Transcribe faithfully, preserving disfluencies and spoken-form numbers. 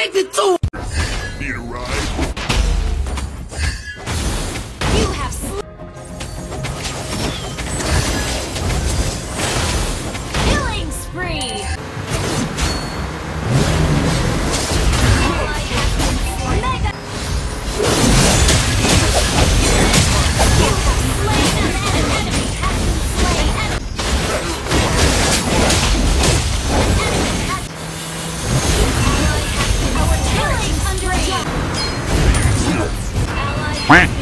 addicted to. Need a ride? You have sl killing spree. Ally has been slain. Mega. You have slain an enemy. Has been slain. Enemy has. Ally has been our killing under attack. Ally.